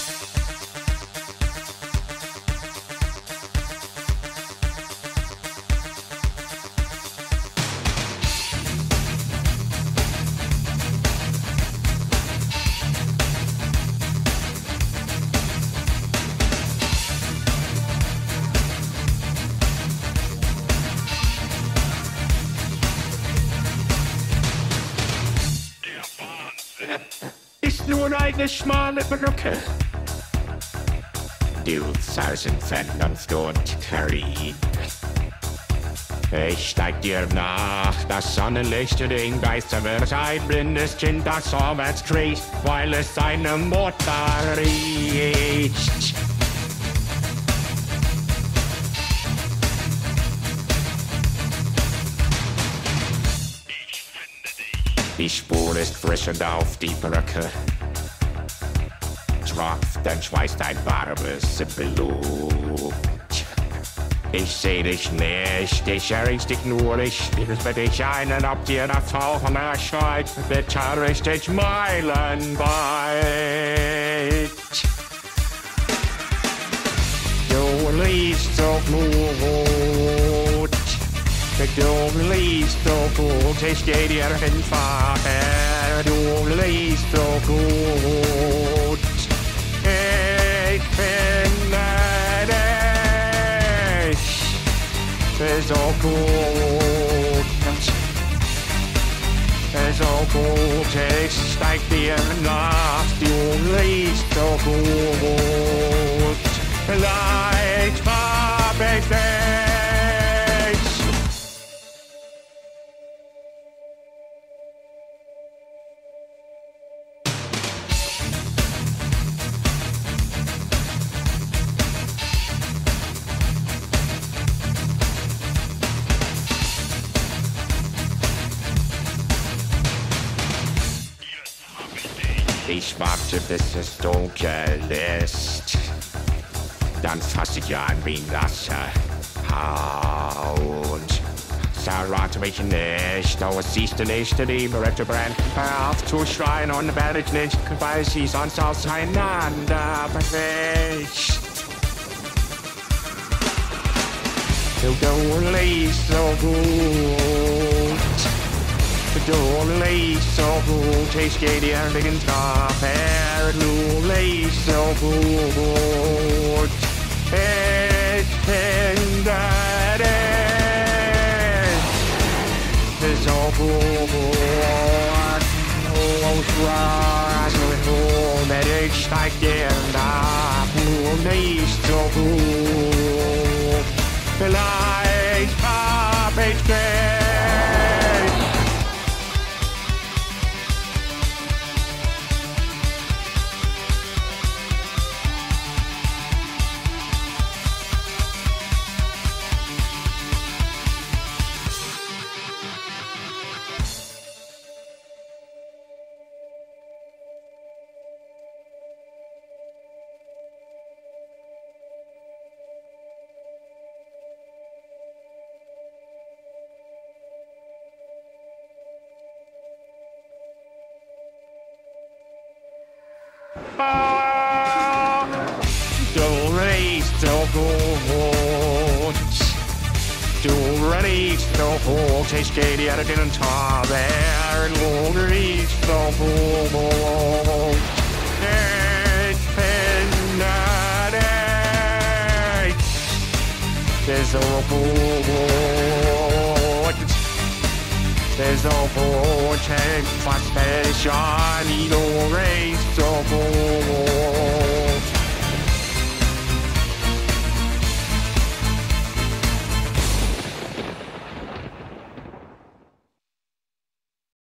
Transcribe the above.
Ist nur eine schmale Brücke. Du tausend Vernunft und Karin. Ich steig dir nach, das Sonnenlicht den Geister wird ein blindes Kind, das vorwärts kriecht, weil es seine Mutter riecht. Die Spur ist frisch und auf die Brücke tropft dann Schweiß dein warmes Blut. Ich seh dich nicht, ich erriech dich nur, ich spiel für dich einen, ob dir das Tauchen erscheint, bitter richtig meilenweit. Du liest so gut, du liest so gut, ich geh dir hinterher, du liest so gut, ich finde dich so gut, so gut, ich steig dir nach, du liest so gut, vielleicht hab ich dich. Ich warte, bis es dunkel ist. Dann fass ich an wie nasser Haut. Verrate mich nicht, oh, es siehst du nicht, die Berette brennt. Hör auf zu schreien und werde ich nicht, weil sie sonst auseinander bricht. Du liest so gut. Du liest so gut, ich geh dir den Tag, du liest so gut, ich finde dich so gut, ich steig dir nach, du liest so gut, vielleicht hab ich dich. Du riechst so gut, du riechst so gut, ich geh dir den Tag, du riechst so gut, ich finde dich so gut, so gut, ich fass dich an